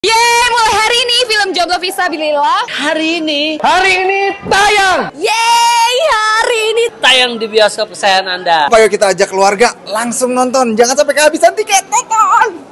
Yeay, mulai hari ini film Jomblo Sabilillah. Hari ini tayang. Yeay, hari ini tayang di bioskop kesayangan Anda. Ayo kita ajak keluarga langsung nonton. Jangan sampai kehabisan tiket. Nonton.